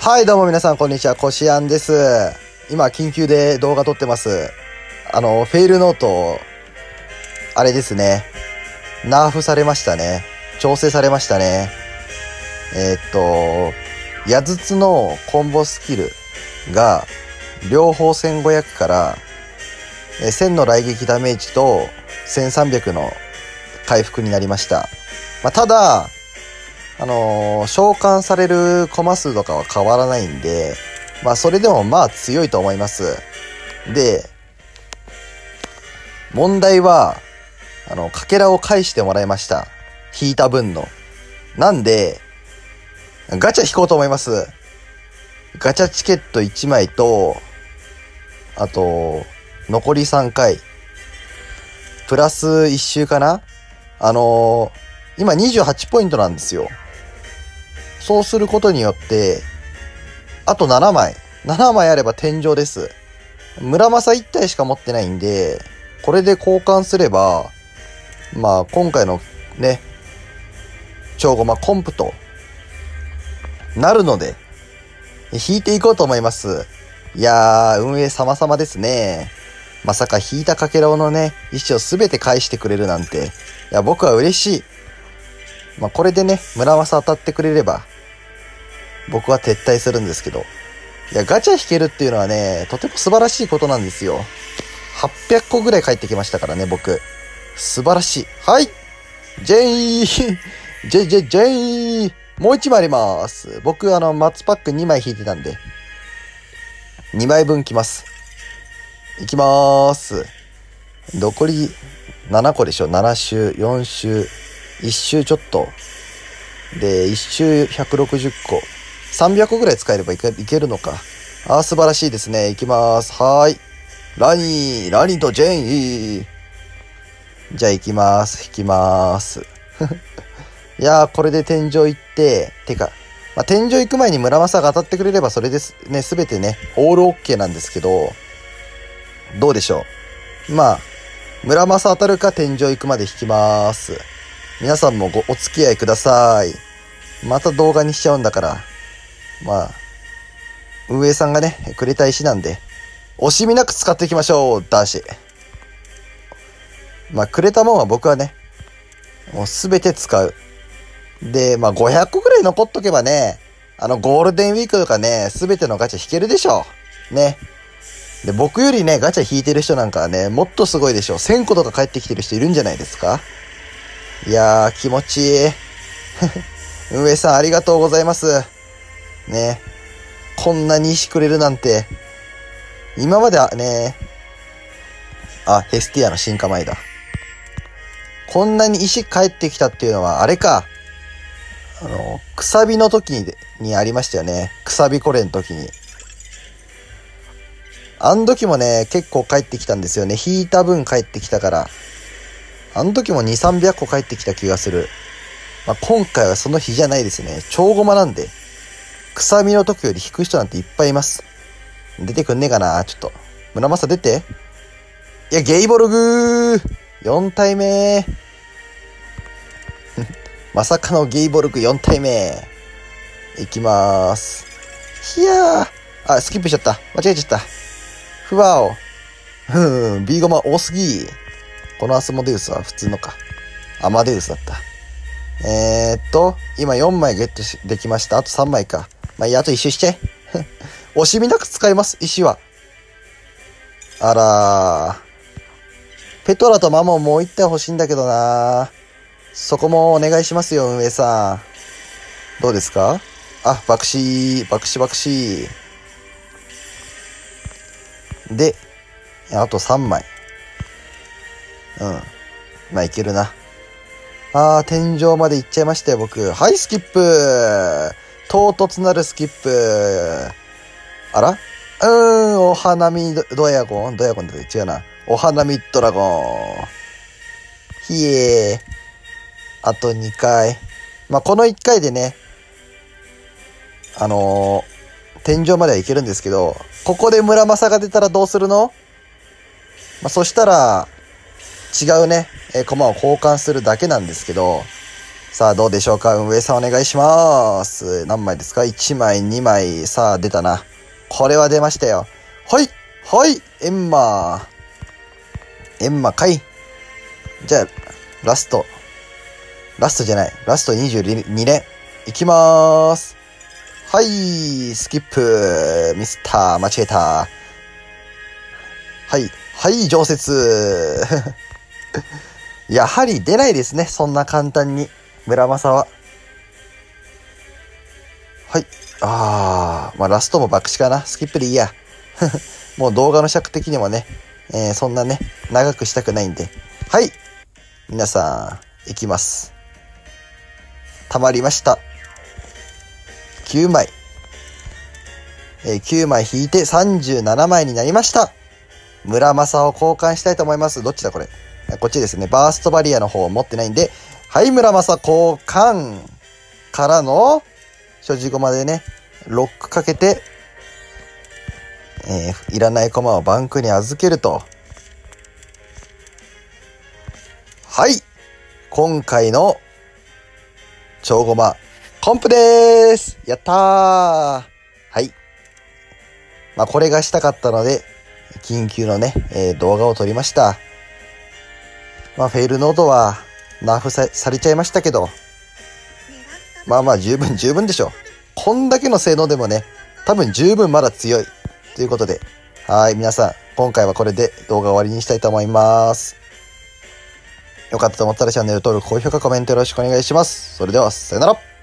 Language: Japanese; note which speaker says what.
Speaker 1: はいどうも皆さんこんにちは、こしあんです。今緊急で動画撮ってます。フェイルノート、あれですね。ナーフされましたね。調整されましたね。矢筒のコンボスキルが、両方1500から、1000の雷撃ダメージと1300の回復になりました。ただ、召喚されるコマ数とかは変わらないんで、それでも強いと思います。で、問題は、かけらを返してもらいました。引いた分の。なんで、ガチャ引こうと思います。ガチャチケット1枚と、あと、残り3回。プラス1周かな？今28ポイントなんですよ。そうすることによって、あと7枚。7枚あれば天井です。村正1体しか持ってないんで、これで交換すれば、今回のね、超ゴマコンプとなるので、引いていこうと思います。いやー、運営様々ですね。まさか引いたかけらのね、石をすべて返してくれるなんて。いや、僕は嬉しい。これでね、村正当たってくれれば、僕は撤退するんですけど。いや、ガチャ引けるっていうのはね、とても素晴らしいことなんですよ。800個ぐらい返ってきましたからね、僕。素晴らしい。はい。ジェイージェイもう1枚あります。僕、松パック2枚引いてたんで。2枚分きます。いきまーす。残り7個でしょ。7周、4周、1周ちょっと。で、1周160個。300個ぐらい使えればいけるのか。素晴らしいですね。いきまーす。はーい。ラニーとジェイ。じゃあ行きまーす。引きまーす。いやー、これで天井行って、天井行く前に村正が当たってくれればそれですね、すべてね、オールオッケーなんですけど、どうでしょう。村正当たるか天井行くまで引きまーす。皆さんもお付き合いください。また動画にしちゃうんだから。運営さんがね、くれた石なんで、惜しみなく使っていきましょう、ダーシ。くれたもんは僕はね、もうすべて使う。で、500個ぐらい残っとけばね、ゴールデンウィークとかね、すべてのガチャ引けるでしょ。ね。で、僕よりね、ガチャ引いてる人なんかはね、もっとすごいでしょ。1000個とか帰ってきてる人いるんじゃないですか？いやー、気持ちいい。運営さんありがとうございます。ね。こんなに石くれるなんて。今まではね、ヘスティアの進化前だ。こんなに石帰ってきたっていうのは、あれか。くさびの時にありましたよね。くさびコレの時に。あの時もね、結構帰ってきたんですよね。引いた分帰ってきたから。あの時も2、300個帰ってきた気がする。今回はその日じゃないですね。超ゴマなんで。くさびの時より引く人なんていっぱいいます。出てくんねえかなちょっと。村正出て。いや、ゲイボルグー !4 体目まさかのゲイボルグ4体目いきまーす。いやー。スキップしちゃった。間違えちゃった。ふわお。ビーゴマ多すぎ。このアスモデウスは普通のか。アマデウスだった。今4枚ゲットできました。あと3枚か。いや、あと1周しちゃえ。惜しみなく使います、石は。あらー。ペトラとマモンもう1体欲しいんだけどな。そこもお願いしますよ、運営さん。どうですか？爆死。で、あと3枚。いけるな。天井まで行っちゃいましたよ、僕。はい、スキップ。唐突なるスキップ。あら？お花見ドヤゴンだって違うな。お花見ドラゴン。ひえー。あと2回。この1回でね、天井までは行けるんですけど、ここで村正が出たらどうするの？そしたら、違うね、駒を交換するだけなんですけど、 さあ、どうでしょうか。運営さんお願いします。何枚ですか？ 1 枚、2枚。さあ、出たな。これは出ましたよ。はい、はい、エンマかい。じゃあ、ラストじゃない。ラスト22連。いきまーす。はい、スキップ。ミスった。間違えた。はい、はい、常設。やはり出ないですね。そんな簡単に。村正は。はい。まあラストも爆死かな。スキップでいいや。もう動画の尺的にもね、そんなね、長くしたくないんで。はい。皆さん、いきます。溜まりました。9枚。9枚引いて37枚になりました。村正を交換したいと思います。どっちだこれ。こっちですね。バーストバリアの方を持ってないんで、はい、村正交換からの、所持駒でね、ロックかけて、いらない駒をバンクに預けると。はい。今回の超駒、コンプでーす。やったー。はい。まあ、これがしたかったので、緊急のね、動画を撮りました。まあ、フェイルノードは、ナーフされちゃいましたけど、まあまあ十分でしょう。こんだけの性能でもね、多分十分まだ強い。ということで、はい、皆さん、今回はこれで動画終わりにしたいと思います。よかったと思ったらチャンネル登録、高評価、コメントよろしくお願いします。それでは、さよなら。